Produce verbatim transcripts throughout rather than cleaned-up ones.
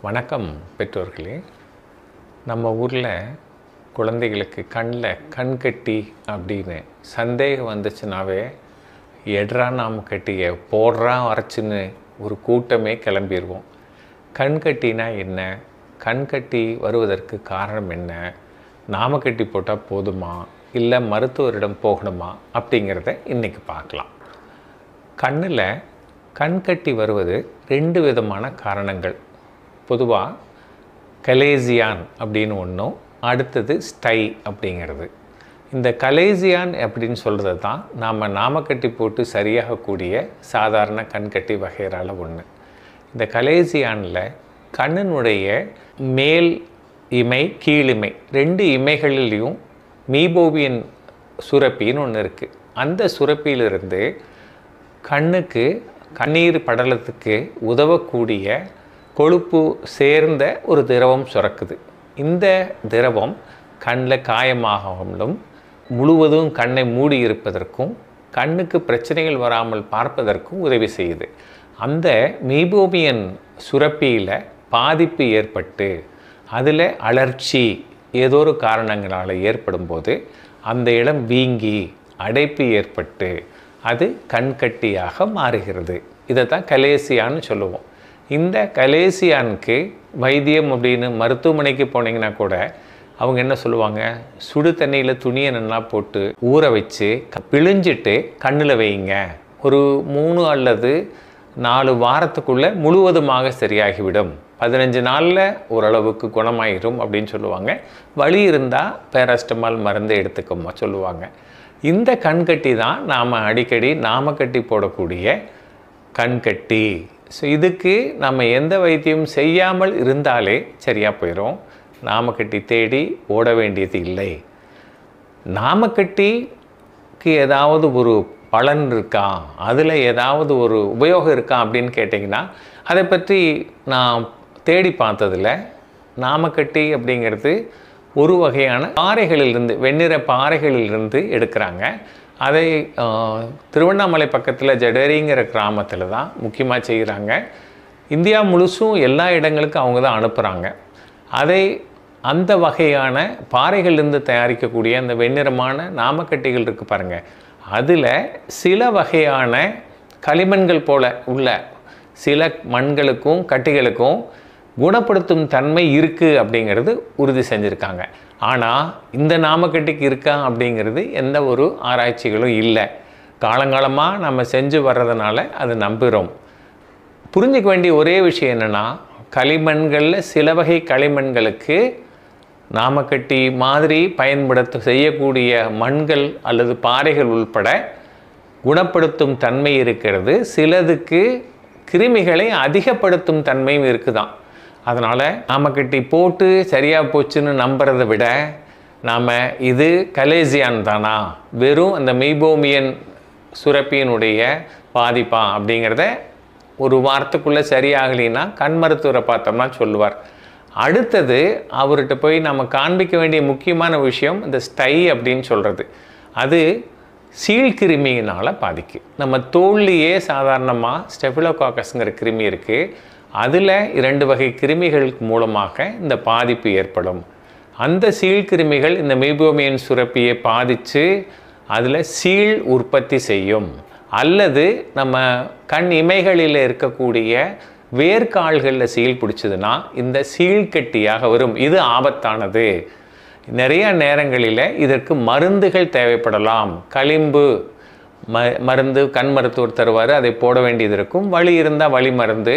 வணக்கம் பெற்றோர்களே. நம்ம ஊரில் குழந்தைகளுக்கு கண்ணில் கண் கட்டி அப்படின்னு சந்தேகம் வந்துச்சுனாவே எட்ரா நாம கட்டிய போடுறா வரைச்சின்னு ஒரு கூட்டமே கிளம்பிடுவோம். கண் கட்டினா என்ன, கண் கட்டி வருவதற்கு காரணம் என்ன, நாம கட்டி போட்டால் போதுமா இல்லை மருத்துவரிடம் போகணுமா அப்படிங்கிறத இன்றைக்கி பார்க்கலாம். கண்ணில் கண் கட்டி வருவது ரெண்டு விதமான காரணங்கள். பொதுவாக கலேசியான் அப்படின்னு ஒன்றும், அடுத்தது ஸ்டை அப்படிங்கிறது. இந்த கலேசியான் அப்படின்னு சொல்கிறது தான் நாம் நாமக்கட்டி போட்டு சரியாகக்கூடிய சாதாரண கண்கட்டி வகையறால் ஒன்று. இந்த கலேசியானில் கண்ணினுடைய மேல் இமை கீழிமை ரெண்டு இமைகளிலையும் மீபோவியன் சுரப்பின்னு ஒன்று இருக்குது. அந்த சுரப்பியிலிருந்து கண்ணுக்கு கண்ணீர் படலத்துக்கு உதவக்கூடிய கொழுப்பு சேர்ந்த ஒரு திரவம் சுரக்குது. இந்த திரவம் கண்ணில் காயமாகவும் முழுவதும் கண்ணை மூடி இருப்பதற்கும் கண்ணுக்கு பிரச்சனைகள் வராமல் பார்ப்பதற்கும் உதவி செய்யுது. அந்த மீபோமியன் சுரப்பியில் பாதிப்பு ஏற்பட்டு அதில் அலர்ச்சி ஏதோ ஒரு காரணங்களால் ஏற்படும் போது அந்த இடம் வீங்கி அடைப்பு ஏற்பட்டு அது கண்கட்டியாக மாறுகிறது. இதை தான் கலேசியான்னு சொல்லுவோம். இந்த கலேசியானுக்கு வைத்தியம் அப்படின்னு மருத்துவமனைக்கு போனீங்கன்னா கூட அவங்க என்ன சொல்லுவாங்க, சுடு தண்ணியில் துணியை நல்லா போட்டு ஊற வச்சு பிழிஞ்சிட்டு கண்ணில் வைங்க, ஒரு மூணு அல்லது நாலு வாரத்துக்குள்ளே முழுவதுமாக சரியாகிவிடும், பதினஞ்சு நாளில் ஓரளவுக்கு குணமாயிரும் அப்படின்னு சொல்லுவாங்க. வலி இருந்தால் பேராஸ்டமால் மருந்து எடுத்துக்கோமா சொல்லுவாங்க. இந்த கண்கட்டி தான் நாம் அடிக்கடி நாமக்கட்டி போடக்கூடிய கண்கட்டி. ஸோ இதுக்கு நம்ம எந்த வைத்தியம் செய்யாமல் இருந்தாலே சரியாக போயிடும். நாமக்கட்டி தேடி ஓட வேண்டியது இல்லை. நாமக்கட்டிக்கு ஏதாவது ஒரு பலன் இருக்கா, அதில் ஏதாவது ஒரு உபயோகம் இருக்கா அப்படின்னு கேட்டிங்கன்னா அதை பற்றி நான் தேடி பார்த்ததில் நாமக்கட்டி அப்படிங்கிறது ஒரு வகையான பாறைகளிலிருந்து வெண்ணிற பாறைகளிலிருந்து எடுக்கிறாங்க. அதை திருவண்ணாமலை பக்கத்தில் ஜடேரிங்கிற கிராமத்தில் தான் முக்கியமாக செய்கிறாங்க. இந்தியா முழுசும் எல்லா இடங்களுக்கும் அவங்க தான் அனுப்புகிறாங்க. அதை அந்த வகையான பாறைகளிலிருந்து தயாரிக்கக்கூடிய அந்த வெண்ணிறமான நாமக்கட்டிகள் இருக்குது பாருங்கள், அதில் சில வகையான களிமண்கள் போல உள்ள சில மண்களுக்கும் கட்டிகளுக்கும் குணப்படுத்தும் தன்மை இருக்குது அப்படிங்கிறது உறுதி செஞ்சுருக்காங்க. ஆனால் இந்த நாமக்கட்டிக்கு இருக்கா அப்படிங்கிறது எந்த ஒரு ஆராய்ச்சிகளும் இல்லை. காலங்காலமாக நம்ம செஞ்சு வர்றதுனால அது நம்புகிறோம். புரிஞ்சிக்க வேண்டிய ஒரே விஷயம் என்னென்னா, களிமண்களில் சில வகை களிமண்களுக்கு நாமக்கட்டி மாதிரி பயன்படுத்த செய்யக்கூடிய மண்கள் அல்லது பாறைகள் உள்பட குணப்படுத்தும் தன்மை இருக்கிறது. சிலதுக்கு கிருமிகளை அதிகப்படுத்தும் தன்மையும் இருக்குதான். அதனால் நாமக்கட்டி போட்டு சரியாக போச்சுன்னு நம்புறதை விட நாம் இது கலேசியான் தானா, வெறும் அந்த மீபோமியன் சுரப்பியினுடைய பாதிப்பா அப்படிங்கிறத ஒரு வாரத்துக்குள்ளே சரியாகலின்னா கண் மருத்துவரை பார்த்தோம்னா சொல்லுவார். அடுத்தது அவர்கிட்ட போய் நம்ம காண்பிக்க வேண்டிய முக்கியமான விஷயம் இந்த ஸ்டை அப்படின்னு சொல்கிறது. அது சீழ்கிருமியினால் பாதிக்கும். நம்ம தோல்லையே சாதாரணமாக ஸ்டெஃபிலோகாக்கஸ்ங்கிற கிருமி இருக்குது. அதில் இரண்டு வகை கிருமிகள் மூலமாக இந்த பாதிப்பு ஏற்படும். அந்த சீழ்கிருமிகள் இந்த மீபோமியன் சுரப்பியை பாதித்து அதில் சீழ் உற்பத்தி செய்யும். அல்லது நம்ம கண் இமைகளில் இருக்கக்கூடிய வேர்க்கால்களில் சீழ் பிடிச்சதுன்னா இந்த சீழ்கட்டியாக வரும். இது ஆபத்தானது. நிறைய நேரங்களில் இதற்கு மருந்துகள் தேவைப்படலாம். களிம்பு ம மருந்து கண் மருத்துவர் தருவார், அதை போட வேண்டியது இருக்கும். வலி இருந்தால் வலி மருந்து.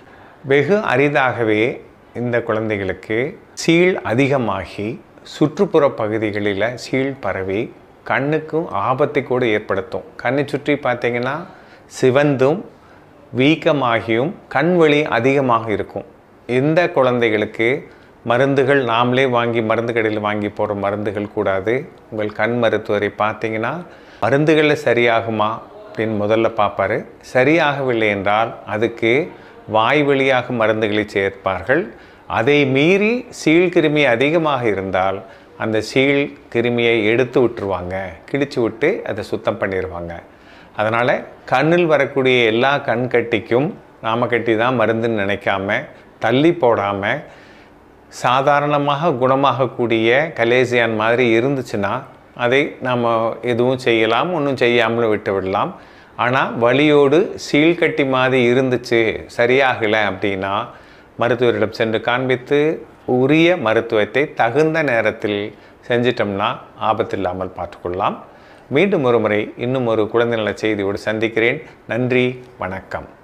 வெகு அரிதாகவே இந்த குழந்தைகளுக்கு சீழ் அதிகமாகி சுற்றுப்புற பகுதிகளில் சீழ் பரவி கண்ணுக்கும் ஆபத்தை கூட ஏற்படுத்தும். கண்ணை சுற்றி பார்த்திங்கன்னா சிவந்தும் வீக்கமாகியும் கண் வலி அதிகமாக இருக்கும். இந்த குழந்தைகளுக்கு மருந்துகள் நாமளே வாங்கி மருந்து கடையில் வாங்கி போடுற மருந்துகள் கூடாது. உங்கள் கண் மருத்துவரை பார்த்தீங்கன்னா மருந்துகளில் சரியாகுமா அப்படின்னு முதல்ல பார்ப்பார். சரியாகவில்லை என்றால் அதுக்கு வாய் வழியாக மருந்துகளை சேர்ப்பார்கள். அதை மீறி சீழ்கிருமி அதிகமாக இருந்தால் அந்த சீழ் கிருமியை எடுத்து விட்டுருவாங்க, கிழிச்சு விட்டு அதை சுத்தம் பண்ணிடுவாங்க. அதனால் கண்ணில் வரக்கூடிய எல்லா கண்கட்டிக்கும் நாமக்கட்டி தான் மருந்துன்னு நினைக்காம தள்ளி போடாமல் சாதாரணமாக குணமாகக்கூடிய கலேசியான் மாதிரி இருந்துச்சுன்னா அதை நம்ம எதுவும் செய்யலாம், ஒன்றும் செய்யாமலும் விட்டு விடலாம். ஆனால் வலியோடு சீழ்கட்டி மாதிரி இருந்துச்சு, சரியாகலை அப்படின்னா மருத்துவரிடம் சென்று காண்பித்து உரிய மருத்துவத்தை தகுந்த நேரத்தில் செஞ்சிட்டோம்னா ஆபத்தில்லாமல் பார்த்துக்கொள்ளலாம். மீண்டும் ஒரு முறை இன்னும் ஒரு குழந்தை நல செய்தியோடு சந்திக்கிறேன். நன்றி, வணக்கம்.